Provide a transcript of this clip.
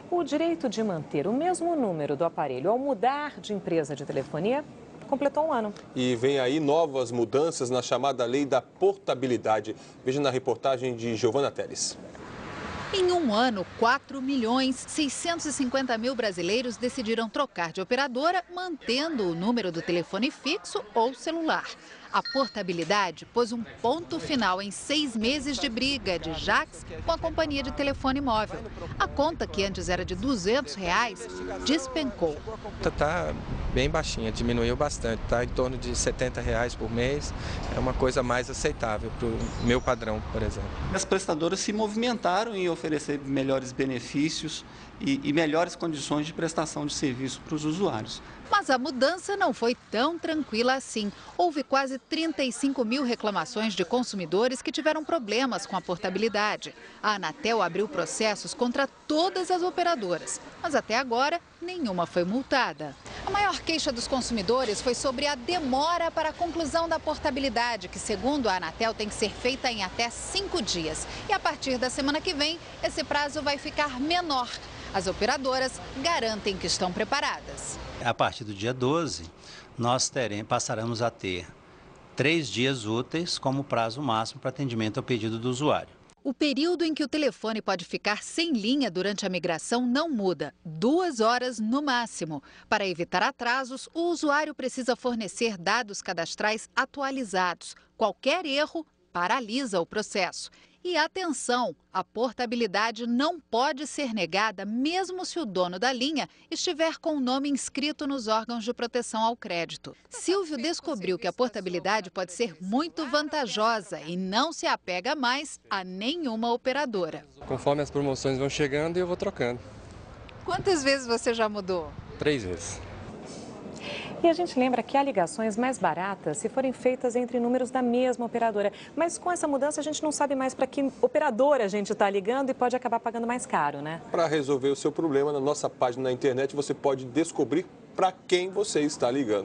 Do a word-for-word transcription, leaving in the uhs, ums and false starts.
O direito de manter o mesmo número do aparelho ao mudar de empresa de telefonia completou um ano. E vem aí novas mudanças na chamada lei da portabilidade. Veja na reportagem de Giovana Teles. Em um ano, quatro milhões seiscentos e cinquenta mil brasileiros decidiram trocar de operadora, mantendo o número do telefone fixo ou celular. A portabilidade pôs um ponto final em seis meses de briga de Jax com a companhia de telefone móvel. A conta, que antes era de duzentos reais, despencou. Está bem baixinha, diminuiu bastante, está em torno de setenta reais por mês. É uma coisa mais aceitável para o meu padrão, por exemplo. As prestadoras se movimentaram em oferecer melhores benefícios e, e melhores condições de prestação de serviço para os usuários. Mas a mudança não foi tão tranquila assim. Houve quase trinta e cinco mil reclamações de consumidores que tiveram problemas com a portabilidade. A Anatel abriu processos contra todas as operadoras, mas até agora nenhuma foi multada. A maior queixa dos consumidores foi sobre a demora para a conclusão da portabilidade, que, segundo a Anatel, tem que ser feita em até cinco dias. E a partir da semana que vem, esse prazo vai ficar menor. As operadoras garantem que estão preparadas. A partir do dia doze, nós teremos, passaremos a ter três dias úteis como prazo máximo para atendimento ao pedido do usuário. O período em que o telefone pode ficar sem linha durante a migração não muda, duas horas no máximo. Para evitar atrasos, o usuário precisa fornecer dados cadastrais atualizados. Qualquer erro paralisa o processo. E atenção, a portabilidade não pode ser negada mesmo se o dono da linha estiver com o nome inscrito nos órgãos de proteção ao crédito. Silvio descobriu que a portabilidade pode ser muito vantajosa e não se apega mais a nenhuma operadora. Conforme as promoções vão chegando, eu vou trocando. Quantas vezes você já mudou? Três vezes. E a gente lembra que há ligações mais baratas se forem feitas entre números da mesma operadora. Mas com essa mudança a gente não sabe mais para que operadora a gente está ligando e pode acabar pagando mais caro, né? Para resolver o seu problema, na nossa página na internet você pode descobrir para quem você está ligando.